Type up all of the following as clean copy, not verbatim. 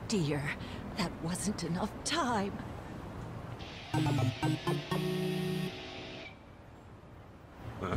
dear, that wasn't enough time. Huh?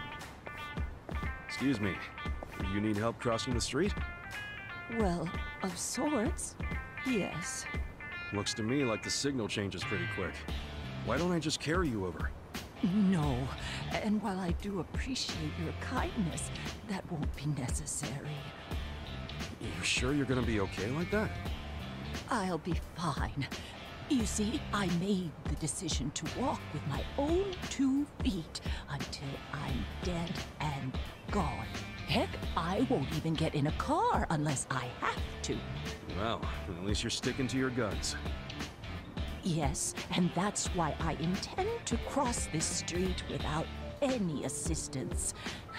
Excuse me. You need help crossing the street? Well, of sorts, yes. Looks to me like the signal changes pretty quick. Why don't I just carry you over? No, and while I do appreciate your kindness, that won't be necessary. You sure you're gonna be okay like that? I'll be fine. You see, I made the decision to walk with my own 2 feet until I'm dead and gone. Heck, I won't even get in a car unless I have to. Well, at least you're sticking to your guns. Yes, and that's why I intend to cross this street without any assistance.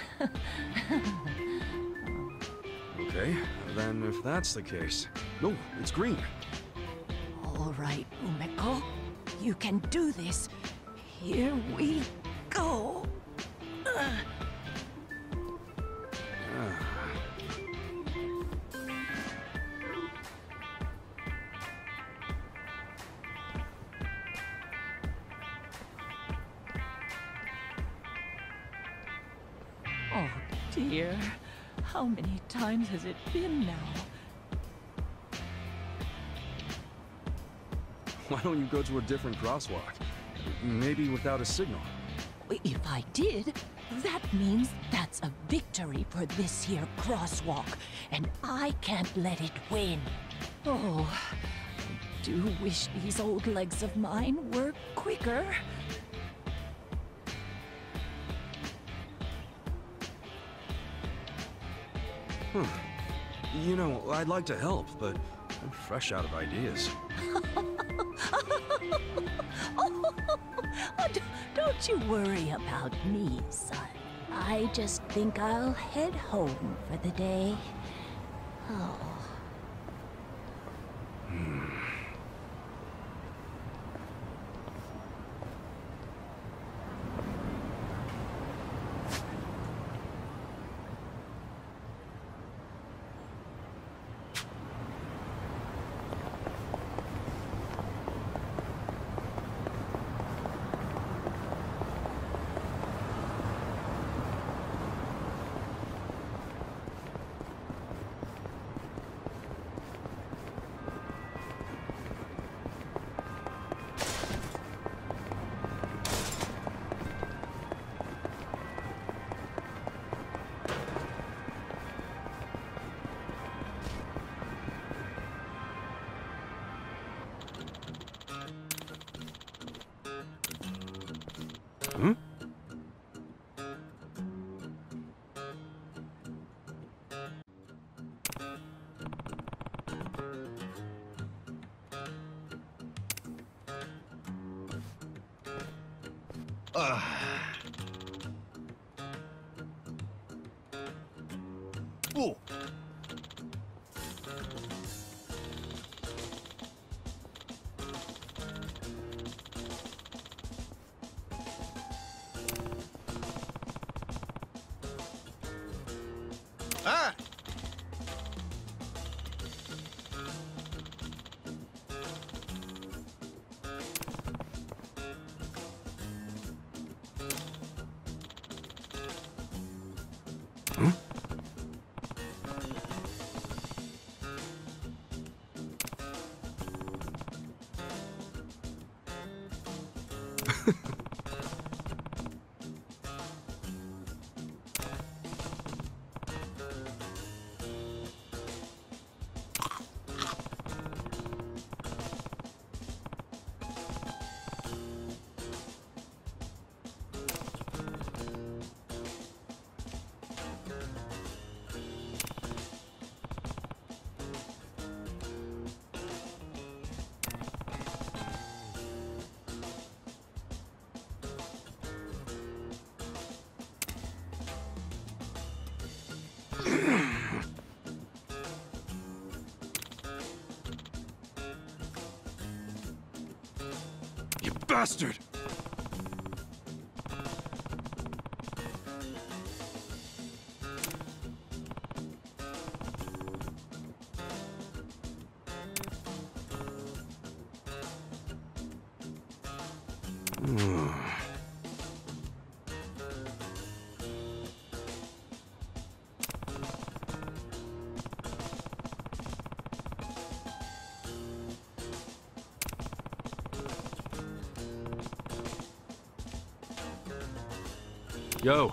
Okay, then if that's the case... No, it's green. All right, Umeko. You can do this. Here we go. Oh, dear. How many times has it been now? Why don't you go to a different crosswalk? Maybe without a signal. If I did, that means that's a victory for this here crosswalk, and I can't let it win. Oh, I do wish these old legs of mine were quicker. You know, I'd like to help, but I'm fresh out of ideas. Don't you worry about me, son. I just think I'll head home for the day. Oh. Hmm? Oh. Ah! You bastard! Yo.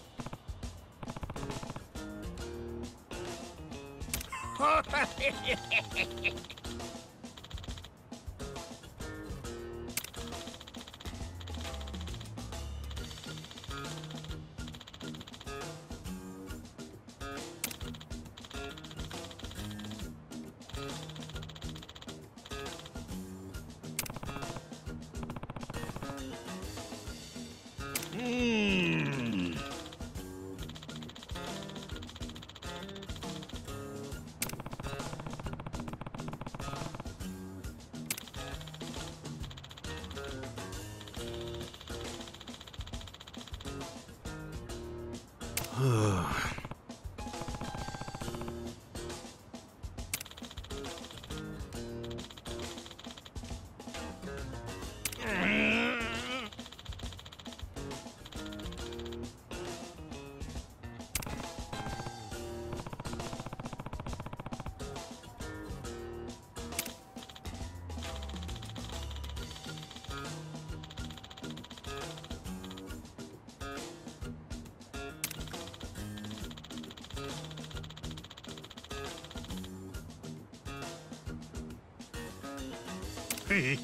Hey.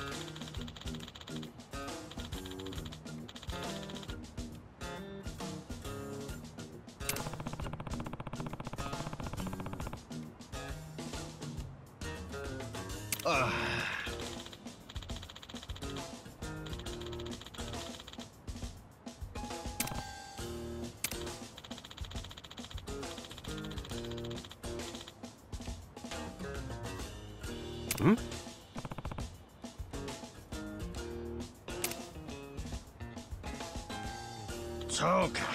Hmm? Soか.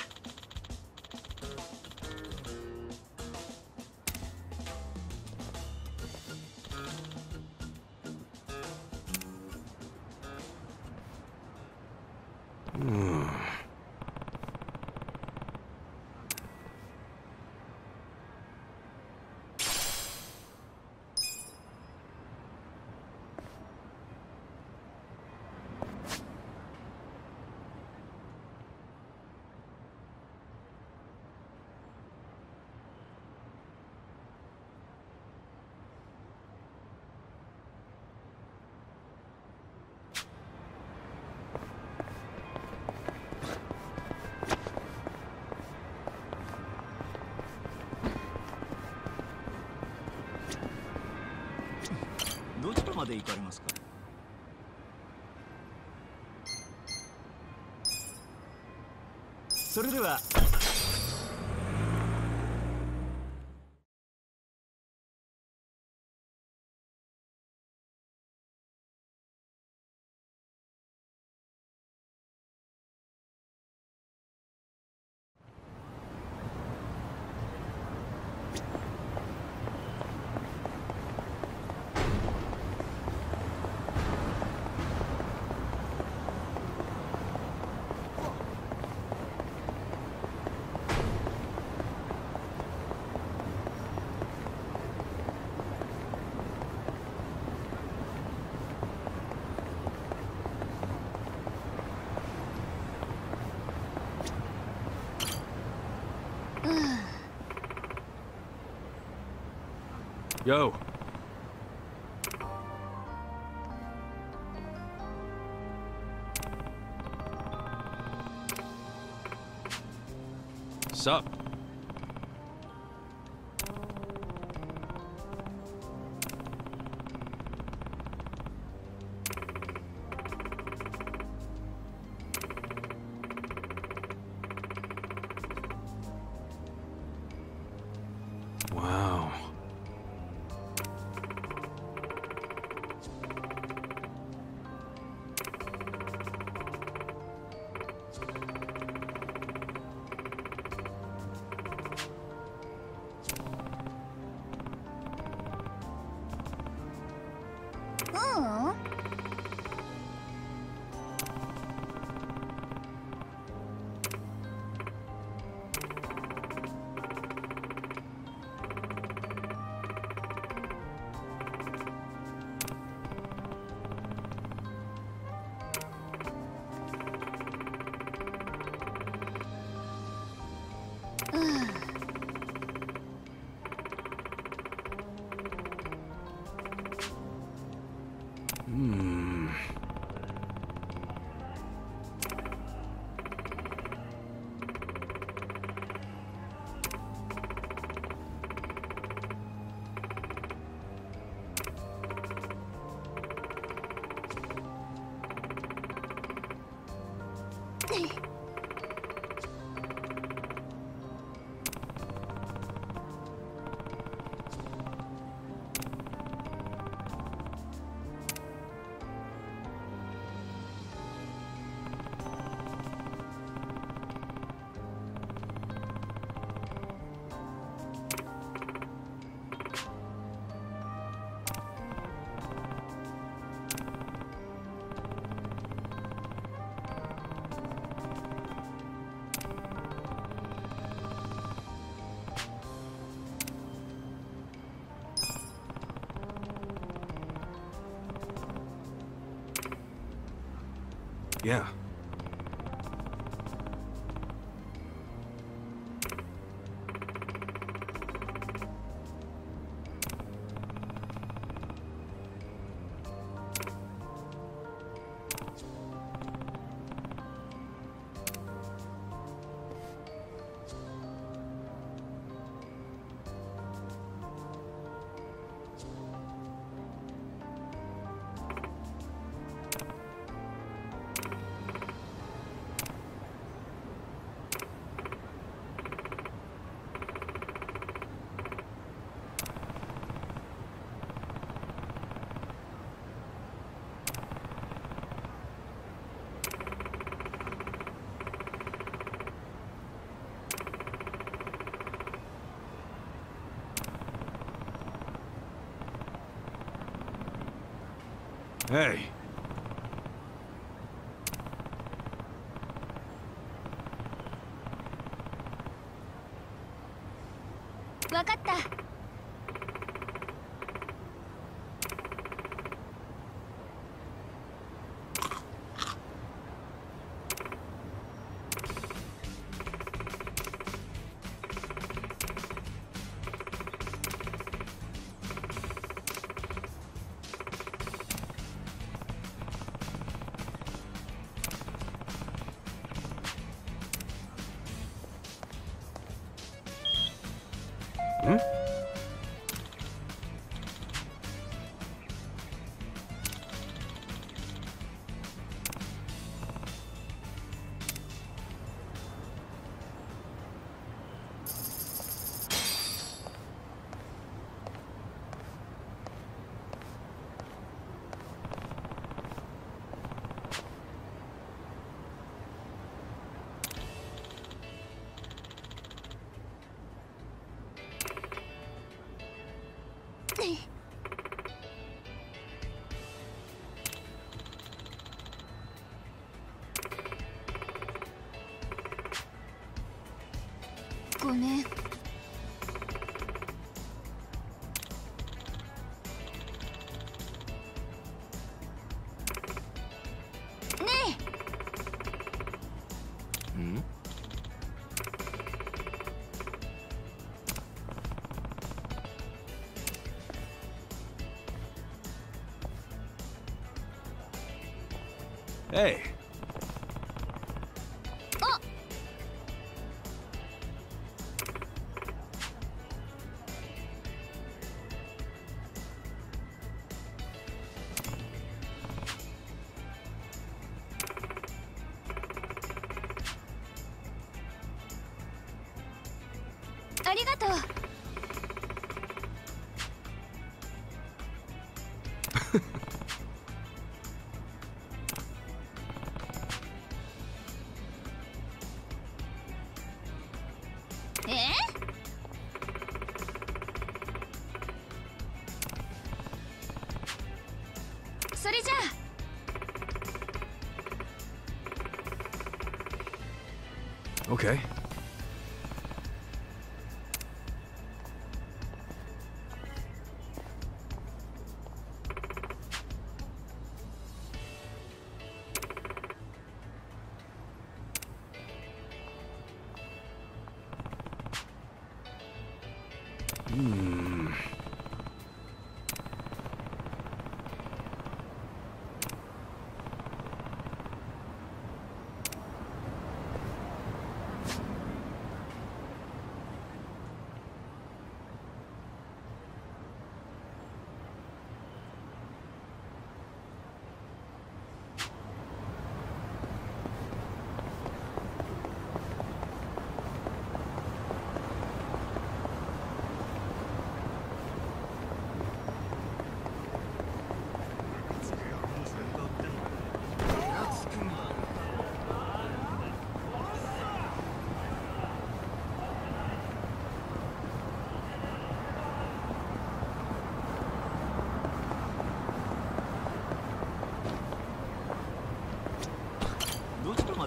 どちらまで行かれますか。それでは。 Yo. Sup? Wow. Hmm. Yeah. Hey. わかった。ごめん。ねえ。ん？ Hey. ありがとう。それじゃあ。 Okay.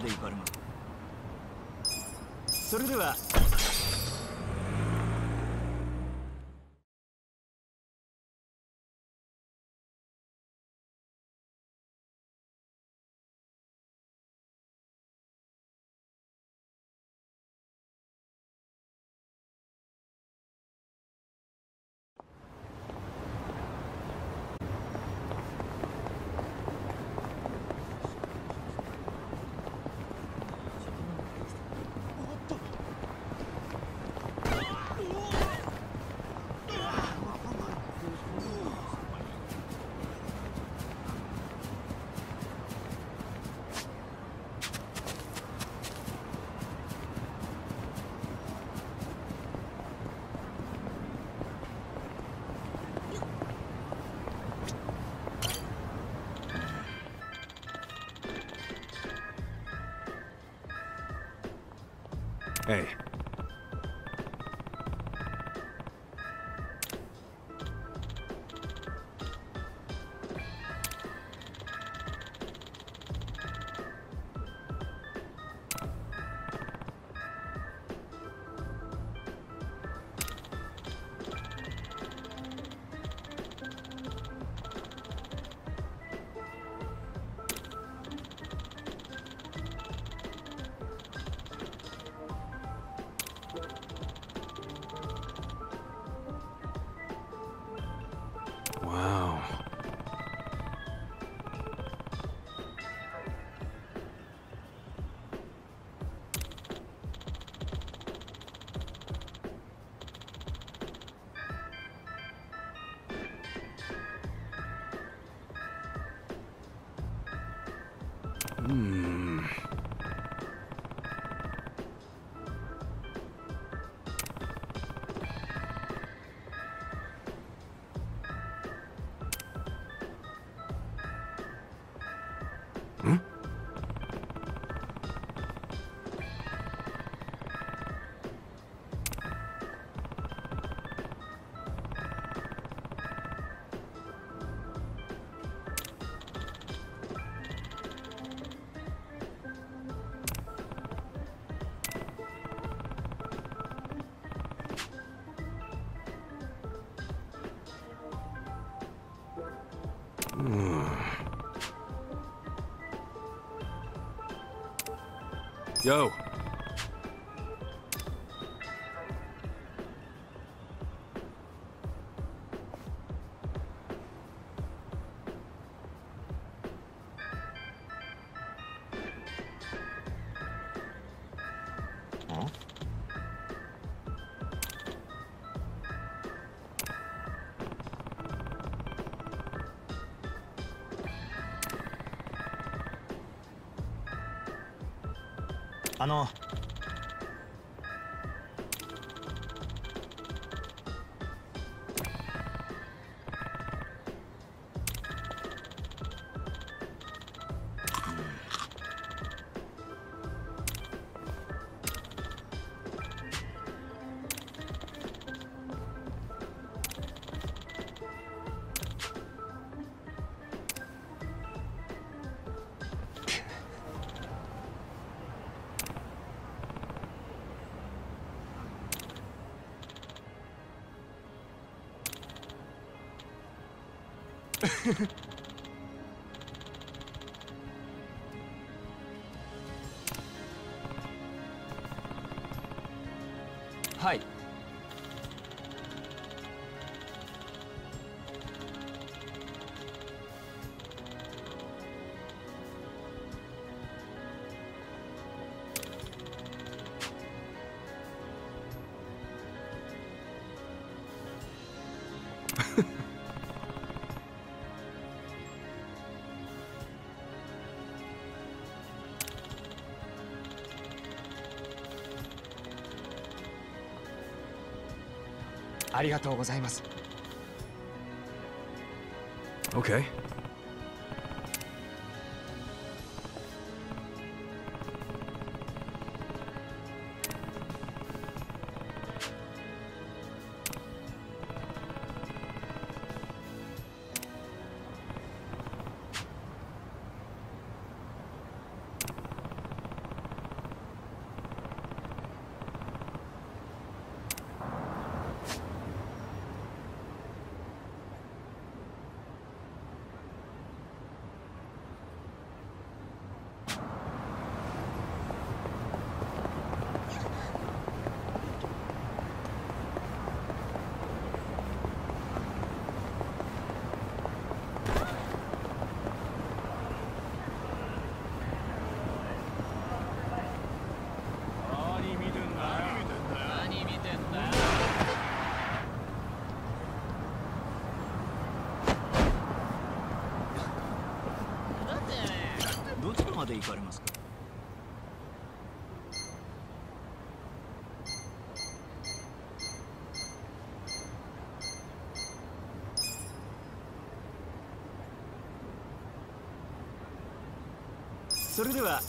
で行かれます。それでは。 Hey. Wow. Hmm? Yo. Huh? はい。ありがとうございます。Okay. まで行かれますか？それでは。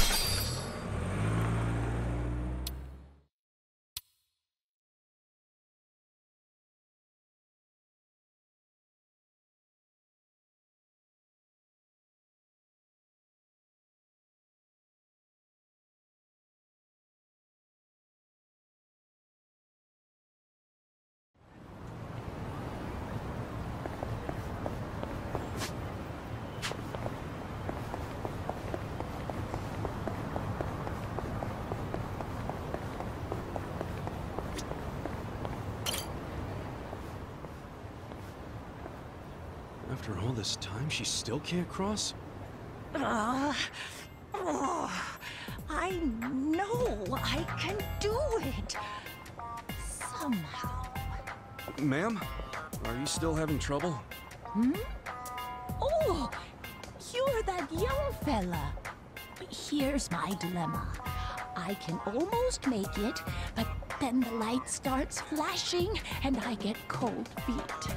After all this time, she still can't cross? I know I can do it. Somehow. Ma'am? Are you still having trouble? Oh, you're that young fella. Here's my dilemma. I can almost make it, but then the light starts flashing and I get cold feet.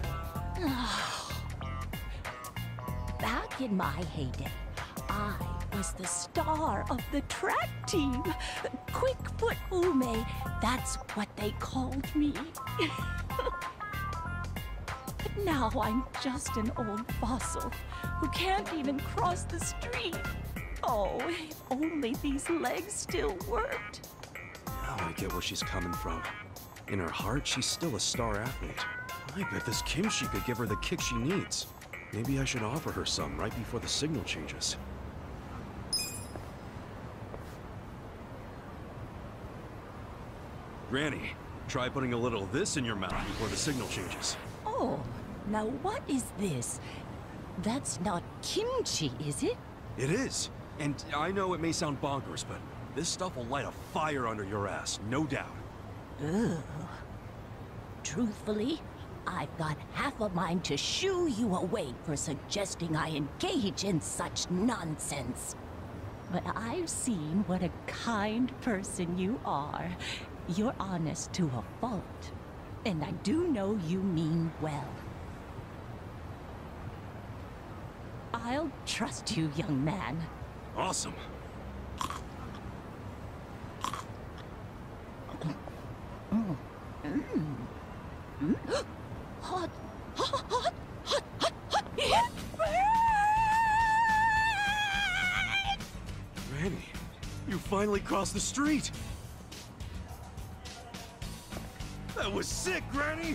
Back in my heyday, I was the star of the track team. Quickfoot Ume, that's what they called me. But now I'm just an old fossil who can't even cross the street. Oh, if only these legs still worked. Now I get where she's coming from. In her heart, she's still a star athlete. I bet this Kimchi could give her the kick she needs. Maybe I should offer her some right before the signal changes. Granny, try putting a little of this in your mouth before the signal changes. Oh, now what is this? That's not kimchi, is it? It is. And I know it may sound bonkers, but this stuff will light a fire under your ass, no doubt. Ugh. Truthfully, I've got half a mind to shoo you away for suggesting I engage in such nonsense. But I've seen what a kind person you are. You're honest to a fault. And I do know you mean well. I'll trust you, young man. Awesome. Hot, hot, hot, hot, hot, hot. It burns! Granny, you finally crossed the street! That was sick, Granny!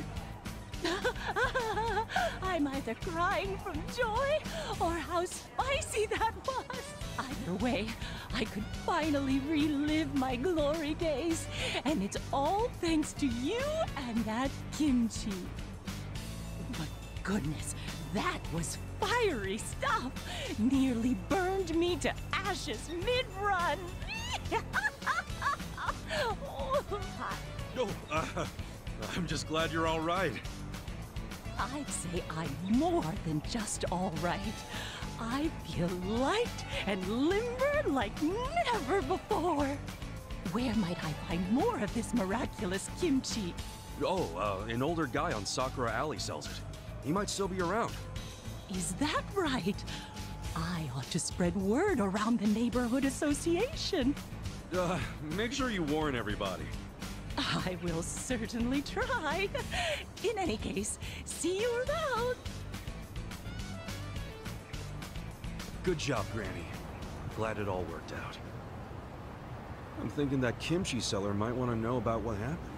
I'm either crying from joy or how spicy that was. Either way, I could finally relive my glory days. And it's all thanks to you and that kimchi. But goodness, that was fiery stuff. Nearly burned me to ashes mid-run. Oh, I'm just glad you're all right. I'd say I'm more than just all right. I feel light and limber like never before. Where might I find more of this miraculous kimchi? Oh, an older guy on Sakura Alley sells it. He might still be around. Is that right? I ought to spread word around the neighborhood association. Make sure you warn everybody. I will certainly try. In any case, see you around. Good job, Granny. Glad it all worked out. I'm thinking that kimchi seller might want to know about what happened.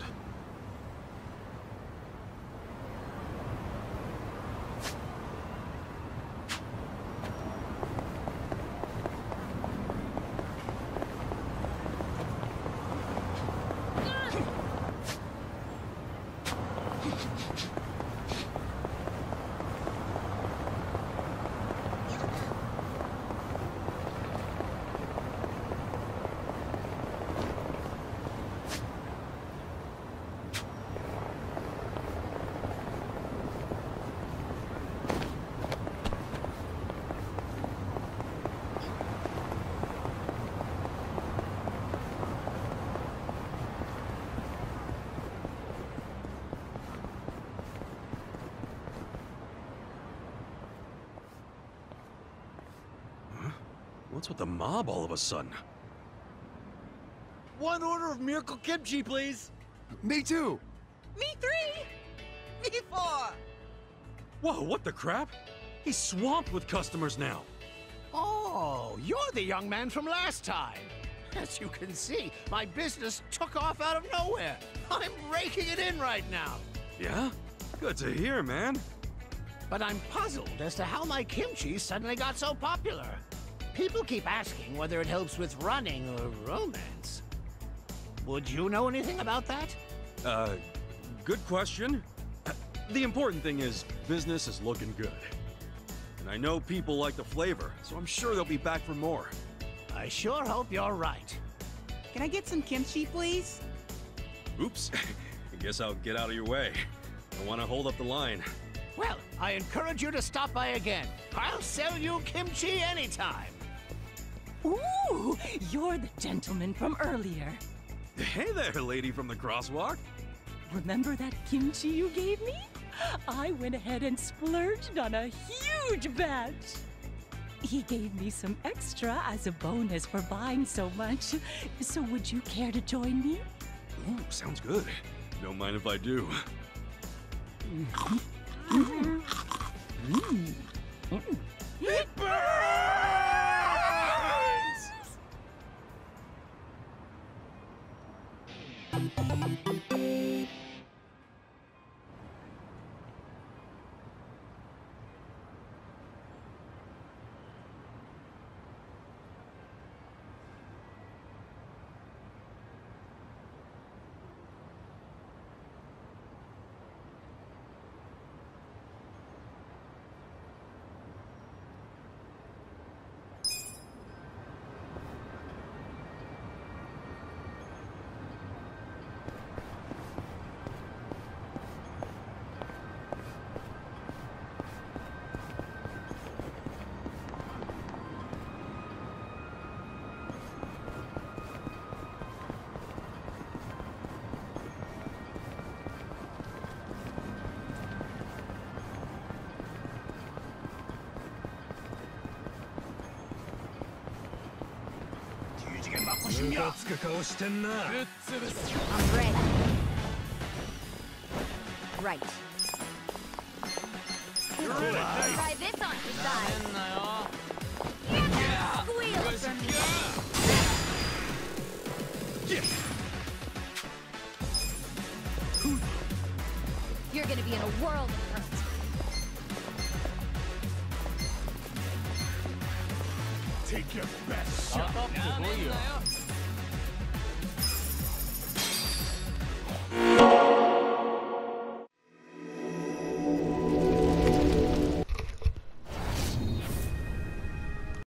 What's with the mob all of a sudden? One order of miracle kimchi, please. Me too. Me 3! Me 4! Whoa, what the crap? He's swamped with customers now. Oh, you're the young man from last time. As you can see, my business took off out of nowhere. I'm raking it in right now. Yeah? Good to hear, man. But I'm puzzled as to how my kimchi suddenly got so popular. People keep asking whether it helps with running or romance. Would you know anything about that? Good question. The important thing is, business is looking good. And I know people like the flavor, so I'm sure they'll be back for more. I sure hope you're right. Can I get some kimchi, please? Oops. I guess I'll get out of your way. I want to hold up the line. Well, I encourage you to stop by again. I'll sell you kimchi anytime. Ooh, you're the gentleman from earlier. Hey there, lady from the crosswalk. Remember that kimchi you gave me? I went ahead and splurged on a huge batch. He gave me some extra as a bonus for buying so much. So would you care to join me? Ooh, sounds good. Don't mind if I do. It burns! I'm ready. Right. Try this on your side. Hear that squeal from me. You're gonna be in a world of hurt. Take your best shot.